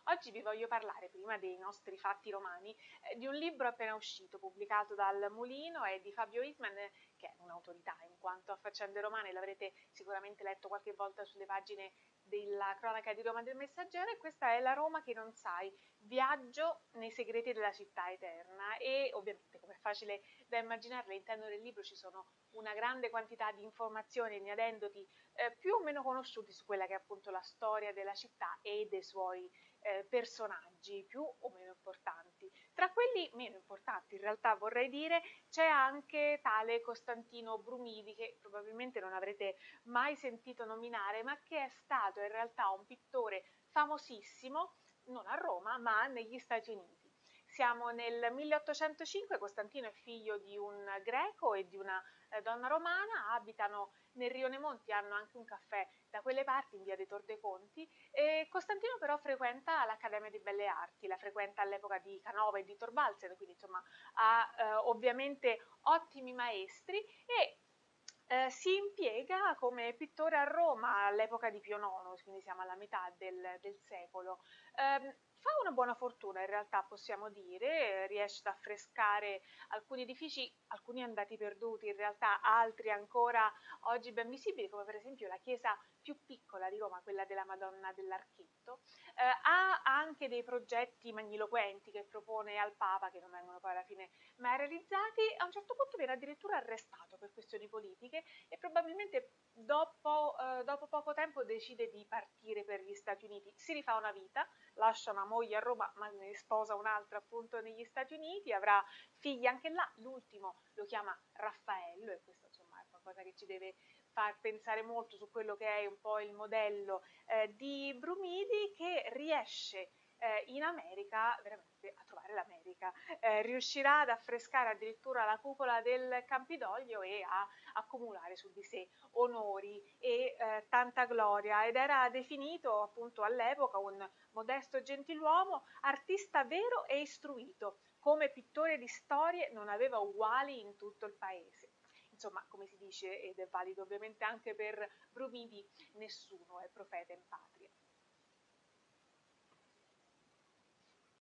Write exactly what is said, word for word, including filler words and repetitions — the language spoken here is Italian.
Oggi vi voglio parlare, prima dei nostri fatti romani, eh, di un libro appena uscito, pubblicato dal Mulino e di Fabio Isman, che è un'autorità in quanto a faccende romane, l'avrete sicuramente letto qualche volta sulle pagine della cronaca di Roma del Messaggero, e questa è La Roma che non sai, viaggio nei segreti della città eterna. E ovviamente, come è facile da immaginare, all'interno del libro ci sono una grande quantità di informazioni e di aneddoti eh, più o meno conosciuti su quella che è appunto la storia della città e dei suoi eh, personaggi più o meno importanti. Tra quelli meno importanti, in realtà vorrei dire, c'è anche tale Costantino Brumidi, che probabilmente non avrete mai sentito nominare, ma che è stato in realtà un pittore famosissimo, non a Roma, ma negli Stati Uniti. Siamo nel milleottocentocinque, Costantino è figlio di un greco e di una eh, donna romana, abitano nel Rione Monti, hanno anche un caffè da quelle parti, in via dei Tor dei Conti, e Costantino però frequenta l'Accademia di Belle Arti, la frequenta all'epoca di Canova e di Torvalsen, quindi insomma ha eh, ovviamente ottimi maestri, e eh, si impiega come pittore a Roma all'epoca di Pio nono, quindi siamo alla metà del, del secolo. Eh, fa una buona fortuna in realtà, possiamo dire, riesce ad affrescare alcuni edifici, alcuni andati perduti in realtà, altri ancora oggi ben visibili, come per esempio la chiesa più piccola di Roma, quella della Madonna dell'Archetto. Eh, ha anche dei progetti magniloquenti che propone al Papa, che non vengono poi alla fine mai realizzati. A un certo punto viene addirittura arrestato per questioni politiche e probabilmente dopo, eh, dopo poco tempo decide di partire per gli Stati Uniti. Si rifà una vita, lascia una moglie a Roma, ma ne sposa un'altra appunto negli Stati Uniti, avrà figli anche là, l'ultimo lo chiama Raffaello, e questo insomma è qualcosa che ci deve far pensare molto su quello che è un po' il modello eh, di Brumidi, che riesce eh, in America veramente a trovare l'America, eh, riuscirà ad affrescare addirittura la cupola del Campidoglio e a accumulare su di sé onori e eh, tanta gloria, ed era definito appunto all'epoca un modesto gentiluomo, artista vero e istruito, come pittore di storie non aveva uguali in tutto il paese. Insomma, come si dice, ed è valido ovviamente anche per Brumidi, nessuno è profeta in patria.